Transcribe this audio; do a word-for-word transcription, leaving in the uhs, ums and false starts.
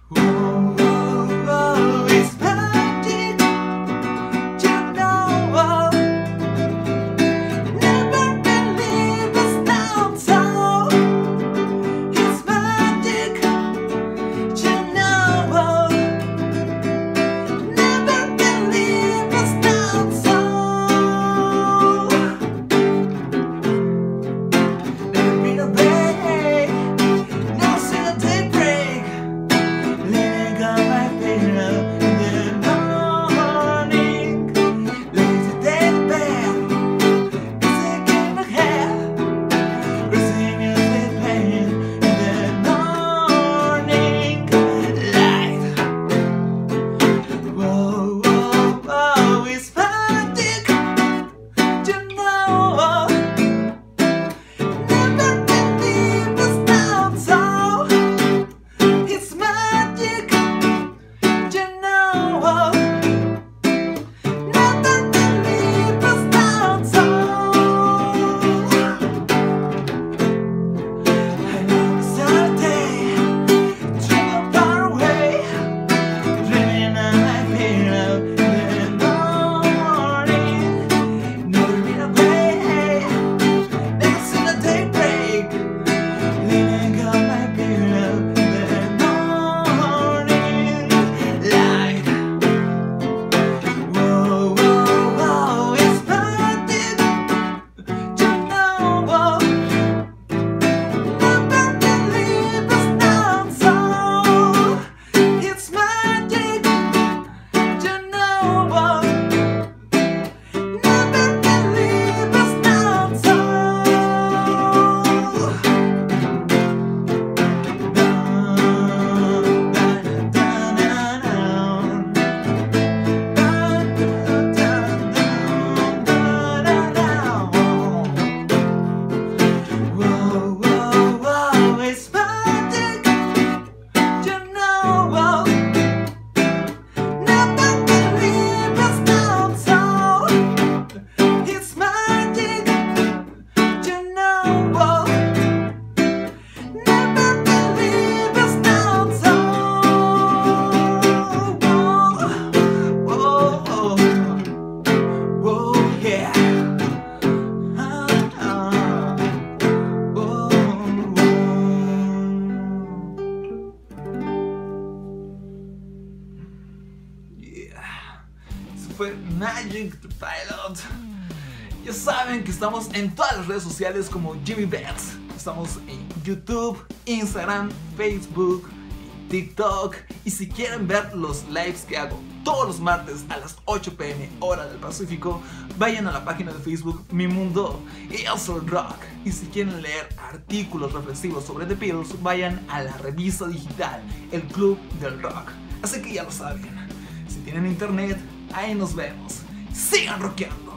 Whoa, whoa, whoa, it's magic, you know. Never believe it's not so. It's magic, you know. Never believe it's not so. Never been away, now see the daybreak. Letting go my pillow in the morning. Lazy day bed, it's a game of hell. Raising your sleep pain in the morning light. Whoa, whoa, whoa, it's magic, you know. Never believe it's not so. It's magic, you know. Never believe it's not so. I know it's Saturday, dreaming far away, dreaming on my pillow in the morning. Never been away, never seen a daybreak, leaning on my pillow in the morning light. Whoa, whoa, whoa, it's magic, you know. Never believe it's not so. It's magic, you know. Never believe it's not so. Whoa, whoa, whoa, it's magic, you know. Never believe it's not so. It's magic, you know. Never believe it's not so. Whoa, whoa, whoa, yeah. Ah, ah. Whoa, whoa. Yeah. Eso fue Magic the Pilot. Ya saben que estamos en todas las redes sociales como Jimmy Betts. Estamos en YouTube, Instagram, Facebook, TikTok. Y si quieren ver los lives que hago todos los martes a las ocho p m hora del Pacífico, vayan a la página de Facebook Mi Mundo y yo soy Rock. Y si quieren leer artículos reflexivos sobre The Beatles, vayan a la revista digital El Club del Rock. Así que ya lo saben, si tienen internet, ahí nos vemos. Sigan rockeando.